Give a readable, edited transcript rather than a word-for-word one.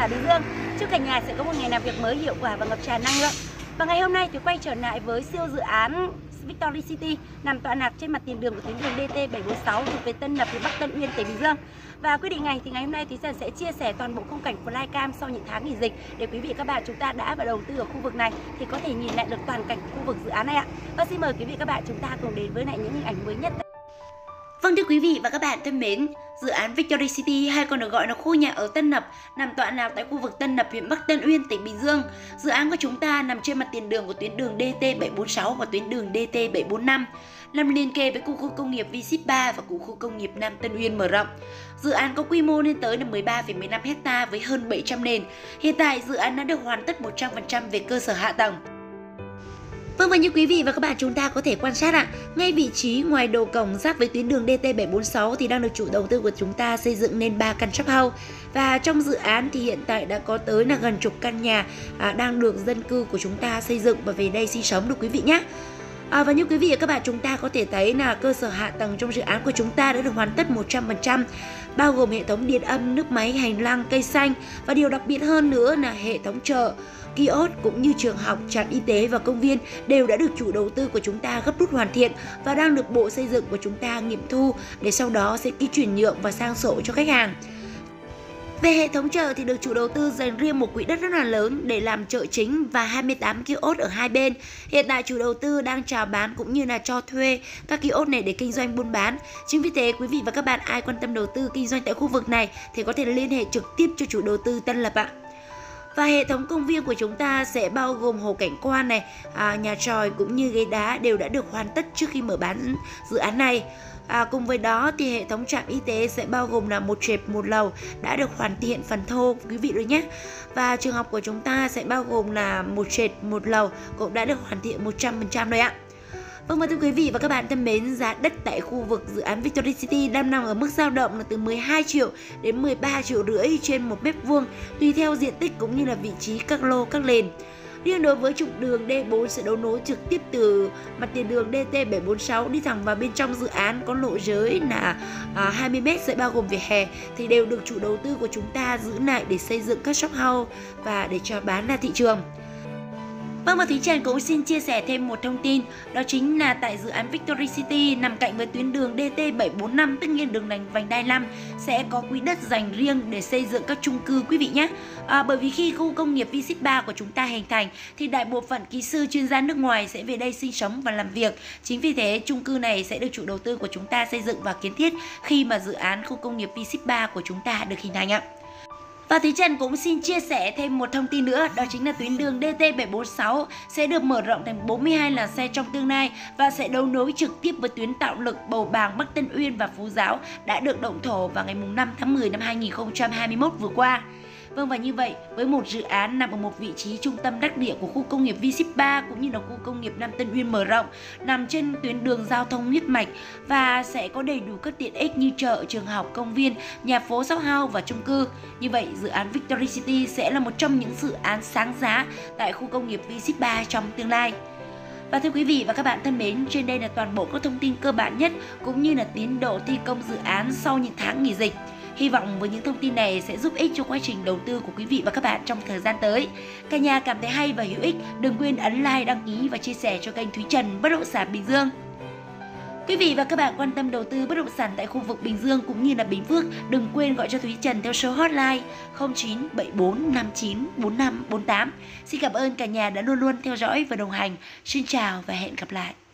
xã Bình Dương. Chúc cả nhà sẽ có một ngày làm việc mới hiệu quả và ngập tràn năng lượng. Và ngày hôm nay thì quay trở lại với siêu dự án Victory City nằm tọa lạc trên mặt tiền đường của tuyến đường DT746 thuộc về Tân Lập, phía Bắc Tân Uyên, tỉnh Bình Dương. Và quyết định ngày thì ngày hôm nay Thúy Trần sẽ chia sẻ toàn bộ khung cảnh của flycam sau những tháng nghỉ dịch để quý vị các bạn chúng ta đã và đầu tư ở khu vực này thì có thể nhìn lại được toàn cảnh của khu vực dự án này ạ. Và xin mời quý vị các bạn chúng ta cùng đến với lại những hình ảnh mới nhất. Vâng thưa quý vị và các bạn thân mến, dự án Victory City hay còn được gọi là khu nhà ở Tân Lập nằm tọa lạc tại khu vực Tân Lập, huyện Bắc Tân Uyên, tỉnh Bình Dương. Dự án của chúng ta nằm trên mặt tiền đường của tuyến đường DT746 và tuyến đường DT745, nằm liền kề với khu công nghiệp V-Ship 3 và khu công nghiệp Nam Tân Uyên mở rộng. Dự án có quy mô lên tới là 13,15 ha với hơn 700 nền. Hiện tại dự án đã được hoàn tất 100% về cơ sở hạ tầng. Vâng, và như quý vị và các bạn chúng ta có thể quan sát ạ, ngay vị trí ngoài đầu cổng giáp với tuyến đường DT746 thì đang được chủ đầu tư của chúng ta xây dựng nên 3 căn shop house. Và trong dự án thì hiện tại đã có tới là gần chục căn nhà đang được dân cư của chúng ta xây dựng và về đây sinh sống được quý vị nhé. Và như quý vị và các bạn chúng ta có thể thấy là cơ sở hạ tầng trong dự án của chúng ta đã được hoàn tất 100%, bao gồm hệ thống điện âm, nước máy, hành lang, cây xanh và điều đặc biệt hơn nữa là hệ thống chợ, kiosk cũng như trường học, trạm y tế và công viên đều đã được chủ đầu tư của chúng ta gấp rút hoàn thiện và đang được Bộ Xây dựng của chúng ta nghiệm thu để sau đó sẽ ký chuyển nhượng và sang sổ cho khách hàng. Về hệ thống chợ thì được chủ đầu tư dành riêng một quỹ đất rất là lớn để làm chợ chính và 28 kiosk ở hai bên. Hiện tại chủ đầu tư đang chào bán cũng như là cho thuê các kiosk này để kinh doanh buôn bán. Chính vì thế quý vị và các bạn ai quan tâm đầu tư kinh doanh tại khu vực này thì có thể liên hệ trực tiếp cho chủ đầu tư Tân Lập ạ. Và hệ thống công viên của chúng ta sẽ bao gồm hồ cảnh quan này, nhà tròi cũng như ghế đá đều đã được hoàn tất trước khi mở bán dự án này. Cùng với đó thì hệ thống trạm y tế sẽ bao gồm là một trệt một lầu đã được hoàn thiện phần thô quý vị rồi nhé. Và trường học của chúng ta sẽ bao gồm là một trệt một lầu cũng đã được hoàn thiện 100% rồi ạ. Vâng, và thưa quý vị và các bạn thân mến, giá đất tại khu vực dự án Victory City đang nằm ở mức dao động là từ 12 triệu đến 13 triệu rưỡi trên 1 mét vuông tùy theo diện tích cũng như là vị trí các lô các nền. Riêng đối với trục đường D4 sẽ đấu nối trực tiếp từ mặt tiền đường DT746 đi thẳng vào bên trong dự án có lộ giới là 20m sẽ bao gồm vỉa hè thì đều được chủ đầu tư của chúng ta giữ lại để xây dựng các shop house và để cho bán ra thị trường. Vâng, và Thúy Trần cũng xin chia sẻ thêm một thông tin, đó chính là tại dự án Victory City nằm cạnh với tuyến đường DT745, tất nhiên đường vành đai 5 sẽ có quỹ đất dành riêng để xây dựng các chung cư quý vị nhé. Bởi vì khi khu công nghiệp V-Ship 3 của chúng ta hình thành thì đại bộ phận kỹ sư chuyên gia nước ngoài sẽ về đây sinh sống và làm việc. Chính vì thế chung cư này sẽ được chủ đầu tư của chúng ta xây dựng và kiến thiết khi mà dự án khu công nghiệp V-Ship 3 của chúng ta được hình thành ạ. Và Thúy Trần cũng xin chia sẻ thêm một thông tin nữa, đó chính là tuyến đường DT746 sẽ được mở rộng thành 42 làn xe trong tương lai và sẽ đấu nối trực tiếp với tuyến Tạo Lực, Bầu Bàng, Bắc Tân Uyên và Phú Giáo đã được động thổ vào ngày 5 tháng 10 năm 2021 vừa qua. Vâng, và như vậy với một dự án nằm ở một vị trí trung tâm đắc địa của khu công nghiệp V-Ship 3 cũng như là khu công nghiệp Nam Tân Uyên mở rộng, nằm trên tuyến đường giao thông huyết mạch và sẽ có đầy đủ các tiện ích như chợ, trường học, công viên, nhà phố, shop house và chung cư. Như vậy dự án Victory City sẽ là một trong những dự án sáng giá tại khu công nghiệp V-Ship 3 trong tương lai. Và thưa quý vị và các bạn thân mến, trên đây là toàn bộ các thông tin cơ bản nhất cũng như là tiến độ thi công dự án sau những tháng nghỉ dịch. Hy vọng với những thông tin này sẽ giúp ích cho quá trình đầu tư của quý vị và các bạn trong thời gian tới. Cả nhà cảm thấy hay và hữu ích, đừng quên ấn like, đăng ký và chia sẻ cho kênh Thúy Trần Bất động sản Bình Dương. Quý vị và các bạn quan tâm đầu tư bất động sản tại khu vực Bình Dương cũng như là Bình Phước, đừng quên gọi cho Thúy Trần theo số hotline 0974594548. Xin cảm ơn cả nhà đã luôn luôn theo dõi và đồng hành. Xin chào và hẹn gặp lại.